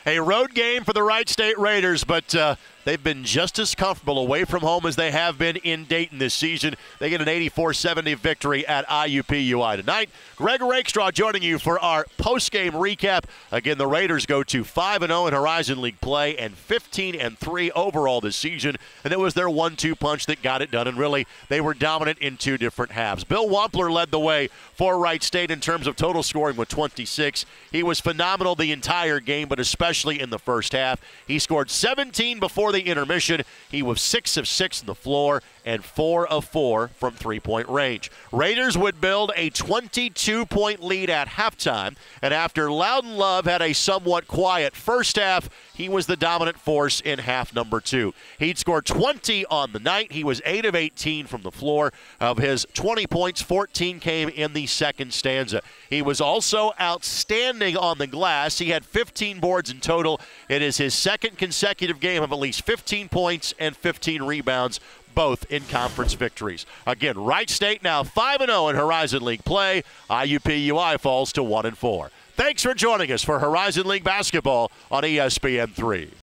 A road game for the Wright State Raiders, but they've been just as comfortable away from home as they have been in Dayton this season. They get an 84-70 victory at IUPUI tonight. Greg Rakestraw joining you for our post-game recap. Again, the Raiders go to 5-0 in Horizon League play and 15-3 overall this season, and it was their 1-2 punch that got it done, and really they were dominant in two different halves. Bill Wampler led the way for Wright State in terms of total scoring with 26. He was phenomenal the entire game, but especially in the first half. He scored 17 before the intermission. He was 6 of 6 on the floor and 4 of 4 from three-point range. Raiders would build a 22-point lead at halftime, and after Loudon Love had a somewhat quiet first half, he was the dominant force in half number 2. He'd scored 20 on the night. He was 8 of 18 from the floor. Of his 20 points, 14 came in the second stanza. He was also outstanding on the glass. He had 15 boards in total. It is his second consecutive game of at least 15 points and 15 rebounds, both in conference victories. Again, Wright State now 5-0 in Horizon League play. IUPUI falls to 1-4. Thanks for joining us for Horizon League basketball on ESPN3.